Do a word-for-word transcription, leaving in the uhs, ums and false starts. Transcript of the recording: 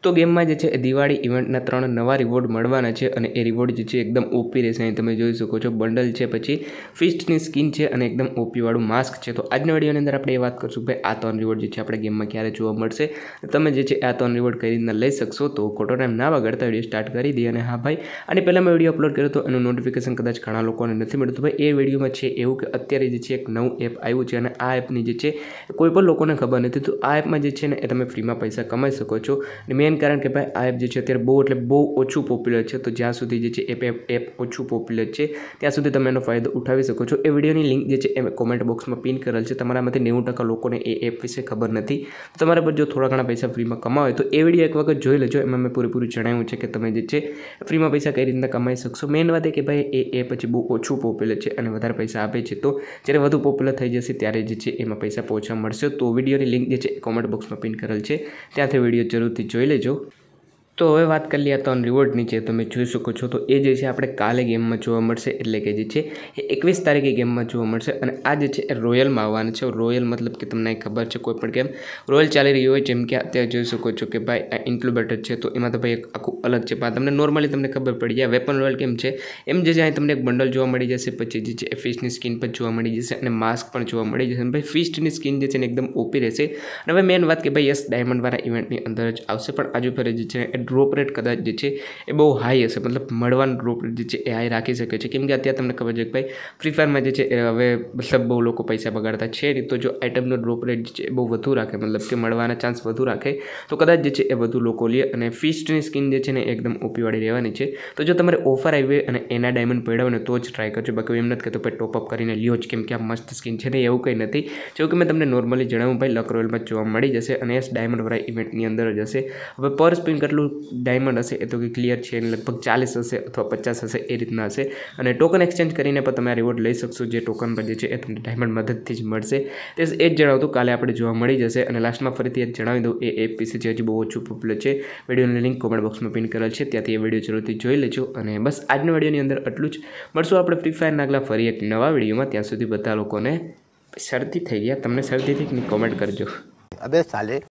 तो गेम में जे दिवाળી इवेंटना त्रण नवा रिवॉर्ड मळवाना छे अने ए रिवॉर्ड जे छे एकदम ओपी रहेशे। अहीं तमे जोई शको छो बंडल छे, पछी फिस्टनी स्किन छे अने एकदम ओपी वाळुं मास्क छे। तो आजना विडियोनी अंदर आपणे ए वात करशुं भाई आ त्रण रिवॉर्ड जे छे आपणे गेममां क्यारे जोवा मळशे, तमे जे छे आ त्रण रिवॉर्ड कई रीतना लई शकशो। तो खोटो टाइम ना बगाड़ता विडियो स्टार्ट करी दीए। अने हाँ भाई, आनी पहेला मैं विडियो अपलोड कर्यो तो एनुं नोटिफिकेशन कदाच घणा लोकोने नथी मळ्युं। भाई ए विडियोमां छे एवुं के अत्यारे जे छे एक नवुं एप आव्युं छे अने आ एपनी जे छे कोई पण लोकोने खबर नथी। तो आ एपमां जे छे ने ए तमे फ्रीमां पैसा कमाई शको छो। मेन कारण के भाई आ एप जे छे अत्यारे बहु एटले बहु ओछुं पॉप्युलर छे। तो ज्यां सुधी जे छे एप एप एप ओछुं पॉप्युलर छे त्यां सुधी तमे एनो फायदो उठावी शको छो। ए विडियोनी लिंक जे छे ए कॉमेंट बॉक्समां पिन करेल छे। तमारामांथी नेवु टका लोकोने ए एप विશે खबर नथी। तमारा पर जो थोड़ा घणा पैसा फ्रीमां कमावा होय तो ए विडियो एक वखत जोई लेजो। एमां मैं पूरेपूरुं जणाव्युं छे के तमे जे छे फ्रीमां पैसा कई रीतना कमाई शकशो। मेन वात ए के भाई ए एप जे बहु ओछुं पॉप्युलर छे अने वधारे पैसा आपे छे। तो ज्यारे वधु पॉप्युलर थई जशे त्यारे जे छे एमां पैसा पहोंचवा मळशे। तो विडियोनी लिंक जे छे कॉमेंट बॉक्समां पिन करेल छे, त्यांथी विडियो जरूरथी जोई लेजो। तो हवे बात कर लीए त्रण रिवॉर्डनी छे। तमे जोई शको छो तो ए जे छे आपणे काले गेममां जोवा मळशे, एटले के जे छे ए एकवीस तारीखे गेममां जोवा मळशे। अने आ जे छे ए रोयलमां आववानुं छे। रोयल मतलब के तमने खबर छे कोईपण गेम रोयल चाली रही होय, जेम के अत्यारे जोई शको छो के भाई आ इन्क्युबेटर छे। तो एमां तो भाई एक आखुं अलग छे, पण तमने नॉर्मली तमने खबर पड़ी जाय वेपन रोयल केम छे एम जे छे तमने एक बंडल जोवा मळी जशे, पछी जे छे फिस्टनी स्किन पण जोवा मळी जशे अने मास्क पण जोवा मळी जशे। भाई फिस्टनी स्किन जे छे ने एकदम ओपी रहेशे। अने हवे मेन वात के भाई यस डायमंड वाळा इवेंटनी अंदर ज आवशे, पण आजु फेरे जे छे ए ड्रॉप रेट कदाच जे छे ए बहु हाई हशे। मतलब मळवानो ड्रॉप रेट जे छे ए हाई राखी शके छे, केम के अत्यारे तमने खबर छे के भाई फ्री फायर में जे छे हवे मतलब बहु लोको पैसा बगाड़ता छे नहीं। तो जो आइटमनो ड्रॉप रेट जे छे ए बहु वधु राखे, मतलब के मळवाना चांस वधु राखे तो कदाच जे छे ए वधु लोको ले। अने फिस्टनी स्किन जे छे ने एकदम ओपी वाળી रहेવાની છે। तो जो तमारे ऑफर आई હોય અને એના ડાયમંડ પડ્યા હોય ને તો જ ટ્રાય કરજો। બાકી એમ નથી કહેતો ભાઈ ટોપ અપ કરીને લ્યો જ, કેમ કે આ મસ્ત સ્કિન છે ને, એવું કંઈ નથી। જેવું કે મેં તમને નોર્મલી જણાવ્યું ભાઈ લક રોયલમાં જોવા મળી જશે અને એસ ડાયમંડ વાળા ઇવેન્ટની અંદર જ હશે। હવે પર સ્પિન કેટલું ડાયમંડ હશે એ તો કે ક્લિયર છે, લગભગ ચાલીસ હશે અથવા પચાસ હશે એ રીતના હશે। અને ટોકન એક્સચેન્જ કરીને પણ તમે આ રિવોર્ડ લઈ શકશો, જે ટોકન પર જે છે એ તમને ડાયમંડ મદદથી જ મળશે। તે એ જ જણાવતું કાલે આપણે જોવા મળી જશે। અને લાસ્ટમાં ફરીથી એ જણાવી દઉં એ એપ વિશે જે હજી બહુ ઓછું પોપ્યુલર છે। વિડીયોની લિંક કોમેન્ટ બોક્સમાં પિન કરેલ છે, ત્યાંથી એ વિડીયો જરૂરથી જોઈ લેજો। અને બસ આજના વિડીયોની અંદર આટલું જ। મળશું આપણે ફ્રી ફાયરના આગલા ફરી એક નવા વિડીયોમાં। ત્યાં સુધી બધા લોકોને શરદી થઈ ગયા, તમને શરદી થઈ કે નહીં કોમેન્ટ કરજો। અબે સાલે